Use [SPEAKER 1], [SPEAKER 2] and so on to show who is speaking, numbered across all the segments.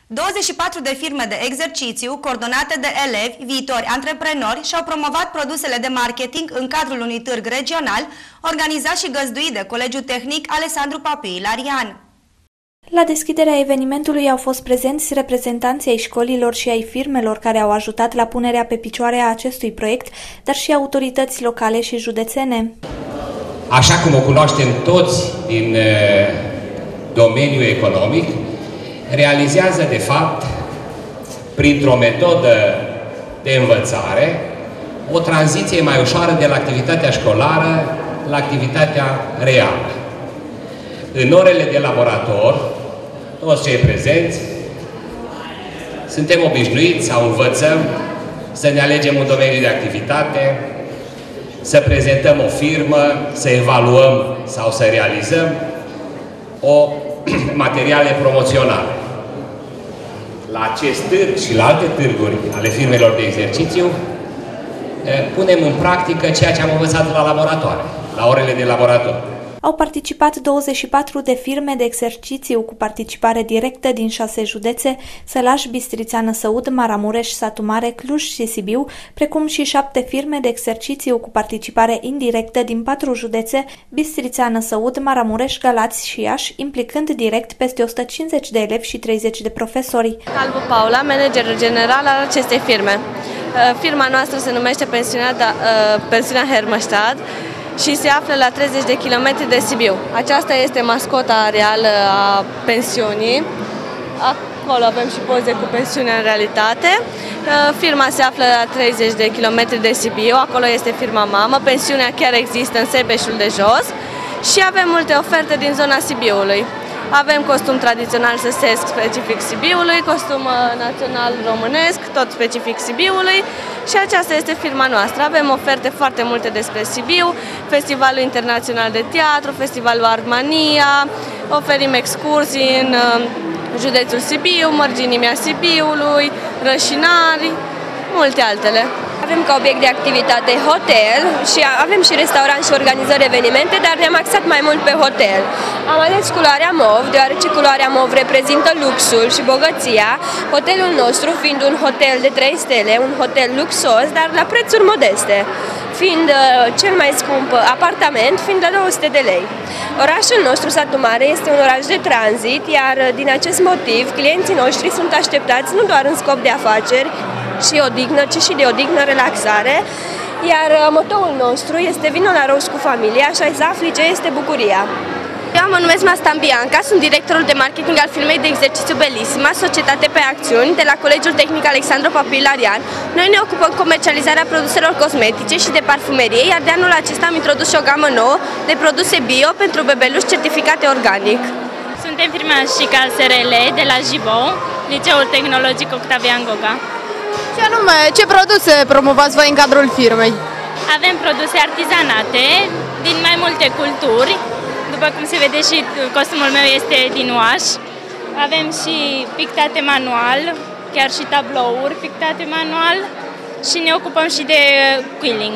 [SPEAKER 1] 24 de firme de exercițiu, coordonate de elevi, viitori antreprenori, și-au promovat produsele de marketing în cadrul unui târg regional, organizat și găzduit de Colegiul Tehnic Alessandru Papiu Ilarian.
[SPEAKER 2] La deschiderea evenimentului au fost prezenți reprezentanții ai școlilor și ai firmelor care au ajutat la punerea pe picioare a acestui proiect, dar și autorități locale și județene.
[SPEAKER 3] Așa cum o cunoaștem toți din domeniul economic, realizează de fapt, printr-o metodă de învățare, o tranziție mai ușoară de la activitatea școlară la activitatea reală. În orele de laborator, toți cei prezenți, suntem obișnuiți sau învățăm să ne alegem un domeniu de activitate, să prezentăm o firmă, să evaluăm sau să realizăm materiale promoționale. La acest târg și la alte târguri ale firmelor de exercițiu punem în practică ceea ce am învățat la laboratoare, la orele de laborator.
[SPEAKER 2] Au participat 24 de firme de exercițiu cu participare directă din 6 județe, Sălaș, Bistrița, Năsăud, Maramureș, Satu Mare, Cluj și Sibiu, precum și 7 firme de exercițiu cu participare indirectă din 4 județe, Bistrița, Năsăud, Maramureș, Galați și Iași, implicând direct peste 150 de elevi și 30 de profesori.
[SPEAKER 4] Calvu Paula, manager general al acestei firme. Firma noastră se numește Pensiunea Hermăstad și se află la 30 de kilometri de Sibiu. Aceasta este mascota reală a pensiunii. Acolo avem și poze cu pensiunea în realitate. Firma se află la 30 de kilometri de Sibiu, acolo este firma mamă. Pensiunea chiar există în Sebeșul de Jos și avem multe oferte din zona Sibiului. Avem costum tradițional săsesc specific Sibiului, costum național românesc, tot specific Sibiului, și aceasta este firma noastră. Avem oferte foarte multe despre Sibiu, Festivalul Internațional de Teatru, Festivalul Artmania, oferim excursii în județul Sibiu, Mărginimea Sibiului, Rășinari, multe altele.
[SPEAKER 5] Avem ca obiect de activitate hotel și avem și restaurant și organizări evenimente, dar ne-am axat mai mult pe hotel. Am ales culoarea mov, deoarece culoarea mov reprezintă luxul și bogăția, hotelul nostru fiind un hotel de 3 stele, un hotel luxos, dar la prețuri modeste, fiind cel mai scump apartament, fiind la 200 de lei. Orașul nostru, Satu Mare, este un oraș de tranzit, iar din acest motiv, clienții noștri sunt așteptați nu doar în scop de afaceri și odihnă, ci și de odihnă, relaxare, iar motoul nostru este vino la roast cu familia și ai să afli ce este bucuria.
[SPEAKER 6] Eu mă numesc Mastan Bianca, sunt directorul de marketing al firmei de exercițiu Bellissima, societate pe acțiuni, de la Colegiul Tehnic Alessandru Papiu Ilarian. Noi ne ocupăm comercializarea produselor cosmetice și de parfumerie, iar de anul acesta am introdus și o gamă nouă de produse bio pentru bebeluși certificate organic.
[SPEAKER 7] Suntem firma Șica SRL de la Jibo, Liceul Tehnologic Octavian Goga.
[SPEAKER 8] Ce anume, ce produse promovați voi în cadrul firmei?
[SPEAKER 7] Avem produse artizanate din mai multe culturi. După cum se vede, și costumul meu este din oaș. Avem și pictate manual, chiar și tablouri pictate manual, și ne ocupăm și de quilling.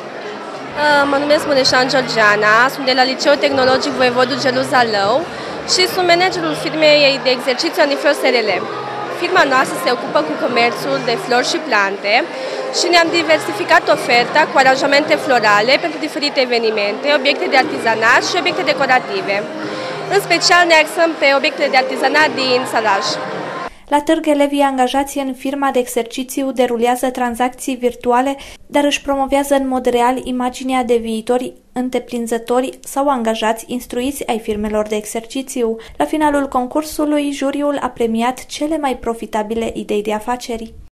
[SPEAKER 4] Mă numesc Muneșan Georgiana, sunt de la Liceul Tehnologic Voievodul Gelu Zalău și sunt managerul firmei de exercițiu Aniflor SRL. Firma noastră se ocupă cu comerțul de flori și plante și ne-am diversificat oferta cu aranjamente florale pentru diferite evenimente, obiecte de artizanat și obiecte decorative. În special ne axăm pe obiectele de artizanat din Sălaș.
[SPEAKER 2] La târg, elevii angajați în firma de exercițiu derulează tranzacții virtuale, dar își promovează în mod real imaginea de viitori întreprinzători sau angajați instruiți ai firmelor de exercițiu. La finalul concursului, juriul a premiat cele mai profitabile idei de afaceri.